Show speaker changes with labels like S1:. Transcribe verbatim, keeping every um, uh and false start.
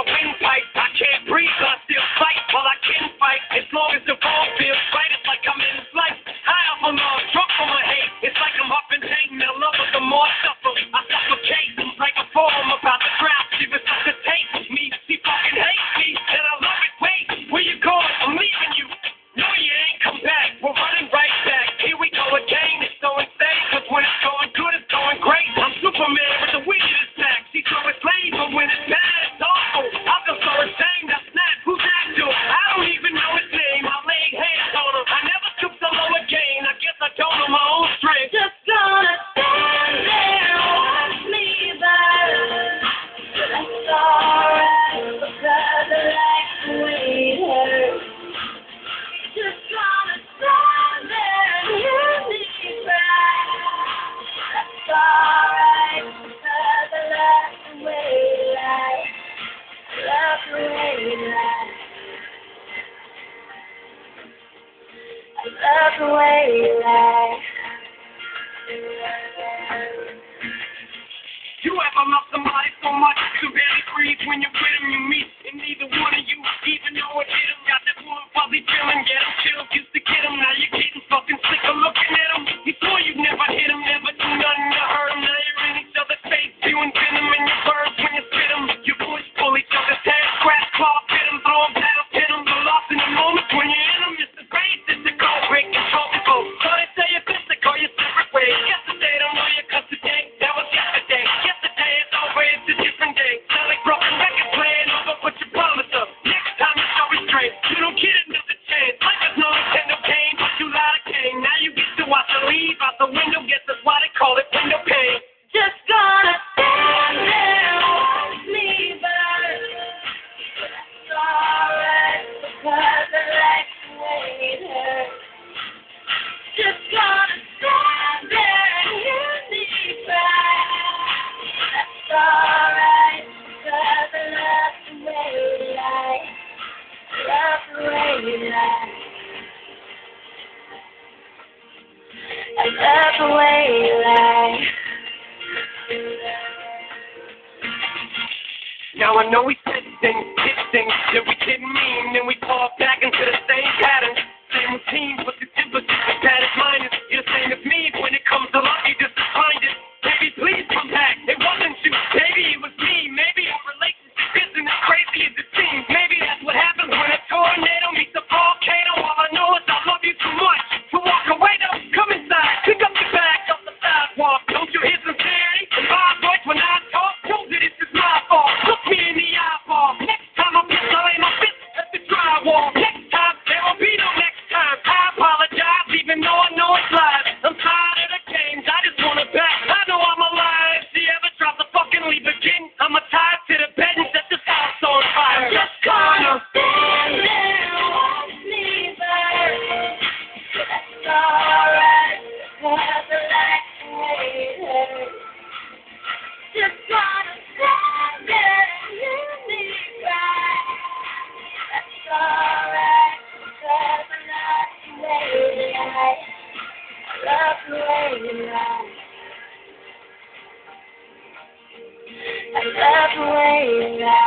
S1: windpipe. I can't breathe, but I still fight. While I can fight, as long as the ball feels right, it's like I'm in flight. High up on love, drunk on my hate. It's like I'm up in Dayton, and love with the more I suffer. I suffocate right before I'm about to drown. She resuscitates me. She fucking hates me, and I love it. Wait, where you going? I'm leaving you. No, you ain't come back. We're running right back. Here we go again. It's so insane, cause when it's going good, it's going great. I'm Superman with the weirdest attack. She so it's lame, but when it's bad, it's awful. I feel so ashamed. I snap. Who's that dude? I don't even know his name. I laid hands on him. I never stooped so low again. I guess I don't know my own strength.
S2: Just gonna stand there and watch me burn. That's alright, because I like the way it hurts. Just gonna stand there and hear me cry. That's alright, because I like the way you lie. Love the way you lie. I love the way you lie.
S1: You ever love somebody so much you can barely breathe when you're with them, you meet, and neither one of you even know it hit them. Got that warm, fuzzy feeling, get them chills, used to get them, now you're getting fucking sick of looking at them. You swore you'd never hit them, never do nothing to hurt them. Now you're in each other's face, spewing venom in your words when you spit them. You push, pull each other's hair, scratch, claw, pit them, throw them down, pin them. You're lost in the moment when you're in them. It's the great, it's the cold, break control, people. So they say you're physical, you're separate ways. Yesterday, don't know you, cause today, that was yesterday. Yesterday, it's over, it's a different day. Sound like broken record playing over what you promised us. Next time you show restraint, you don't get another chance. Like there's no Nintendo game, but you lied to Kane. Now you get to watch her leave out the window, guess that's why they call it window pane.
S2: Just gonna stand there and watch me burn. That's alright, because I like the way it hurts. Just gonna stand there and hear me cry. That's alright, because I love the way you lie. Love the way you lie. I love the way you lie.
S1: Now I know we said things, did things that we didn't mean, and we fall back into the same patterns, same routine, but the difference is that it's minus. You're the same as me when it comes to love, you just defined it. Baby, please come back. It wasn't you, baby, it was me. Maybe our relationship isn't as crazy as it seems. Maybe that's what happens when a tornado meets a volcano. All I know is I love you too much to walk away. Though, come inside, pick up your bag off the sidewalk. Don't you hear sincerity in my voice when I talk? Know that this is my fault. Look me in the eyeball. Next time I'm pissed, I'll lay my fist at the drywall. Next time, there won't be no next time. I apologize, even though I know it's lies. I'm tired of the games, I just want it back. I know I'm alive. If she ever tries to fucking leave again, I'ma tie it to the bed and set this house on fire.
S2: Just gonna stand there and watch me burn. That's alright, because I like the way it hurts. Just gonna stand there and hear me cry. That's alright, because I love the way you lie. I love the way you lie. I love the way you lie.